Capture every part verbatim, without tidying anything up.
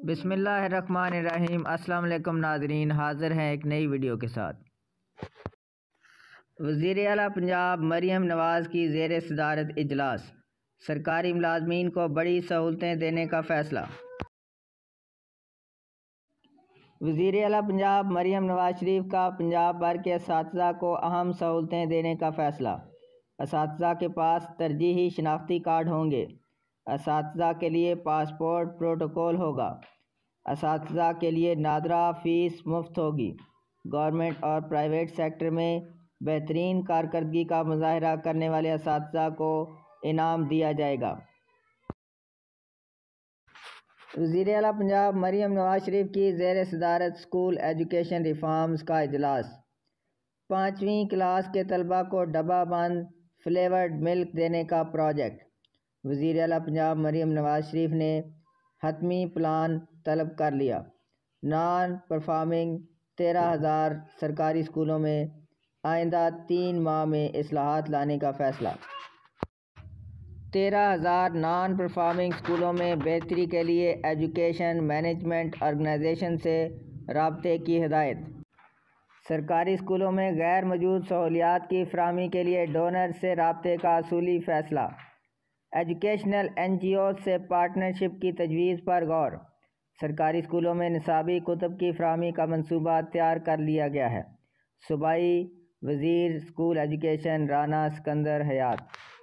بسم اللہ الرحمن الرحیم۔ السلام علیکم ناظرین، حاضر ہیں ایک نئی ویڈیو کے ساتھ۔ وزیر اعلیٰ پنجاب مریم نواز کی زیر صدارت اجلاس، سرکاری ملازمین کو بڑی سہولتیں دینے کا فیصلہ۔ وزیر اعلیٰ پنجاب مریم نواز شریف کا پنجاب بھر کے اساتذہ کو اہم سہولتیں دینے کا فیصلہ۔ اساتذہ کے پاس ترجیحی شناختی کارڈ ہوں گے۔ اساتذہ کے لیے پاسپورٹ پروٹوکول ہوگا۔ اساتذہ کے لیے نادرہ فیس مفت ہوگی۔ گورنمنٹ اور پرائیویٹ سیکٹر میں بہترین کارکردگی کا مظاہرہ کرنے والے اساتذہ کو انعام دیا جائے گا۔ وزیر اعلیٰ پنجاب مریم نواز شریف کی زیر صدارت اسکول ایجوکیشن ریفارمز کا اجلاس۔ پانچویں کلاس کے طلباء کو ڈبہ بند فلیورڈ ملک دینے کا پروجیکٹ۔ وزیر اعلیٰ پنجاب مریم نواز شریف نے حتمی پلان طلب کر لیا۔ نان پرفارمنگ تیرہ ہزار سرکاری اسکولوں میں آئندہ تین ماہ میں اصلاحات لانے کا فیصلہ۔ تیرہ ہزار نان پرفارمنگ اسکولوں میں بہتری کے لیے ایجوکیشن مینجمنٹ آرگنائزیشن سے رابطے کی ہدایت۔ سرکاری اسکولوں میں غیر موجود سہولیات کی فراہمی کے لیے ڈونر سے رابطے کا اصولی فیصلہ۔ ایجوکیشنل این جی اوز سے پارٹنرشپ کی تجویز پر غور۔ سرکاری اسکولوں میں نصابی کتب کی فراہمی کا منصوبہ تیار کر لیا گیا ہے۔ صوبائی وزیر school education Rana Sikandar Hayat.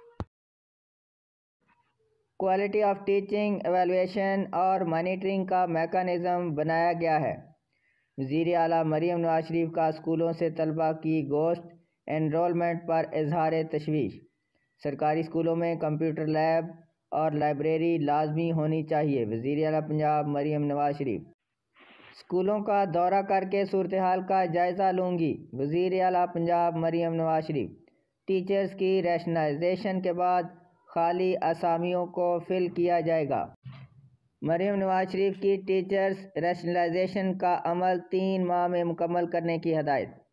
Quality of teaching evaluation اور مانیٹرنگ کا میکانزم بنایا گیا ہے۔ وزیر اعلیٰ مریم نواز شریف کا اسکولوں سے طلباء کی گوشت انرولمنٹ پر اظہار تشویش۔ سرکاری اسکولوں میں کمپیوٹر لیب اور لائبریری لازمی ہونی چاہیے۔ وزیر اعلیٰ پنجاب مریم نواز شریف۔ اسکولوں کا دورہ کر کے صورتحال کا جائزہ لوں گی۔ وزیر اعلیٰ پنجاب مریم نواز شریف۔ ٹیچرز کی ریشنلائزیشن کے بعد خالی اسامیوں کو فل کیا جائے گا۔ مریم نواز شریف کی ٹیچرز ریشنلائزیشن کا عمل تین ماہ میں مکمل کرنے کی ہدایت۔